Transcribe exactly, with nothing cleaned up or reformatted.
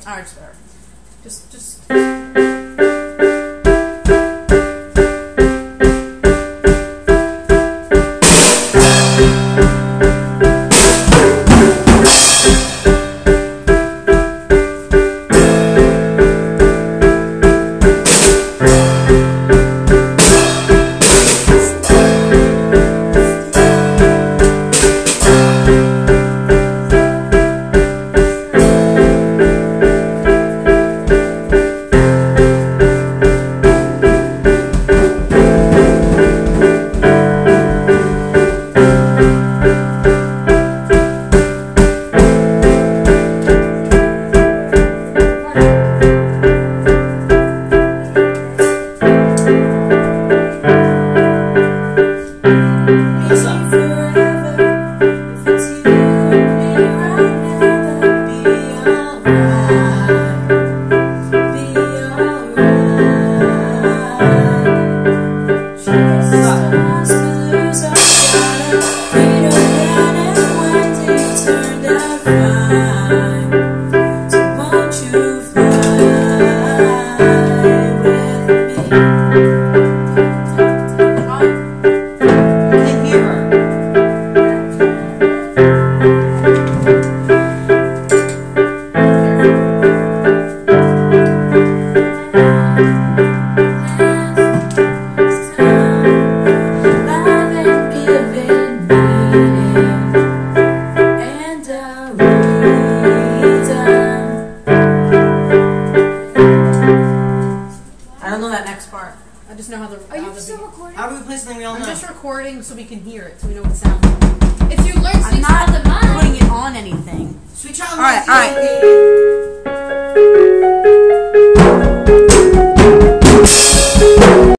Alright, it's better. Just, just. How do we play something we all I'm know? just recording so we can hear it, so we know what it sounds like. If you learn Sweet I'm not Child of Mine, putting it on anything. Sweet Child of Mine. Mine. Alright, alright.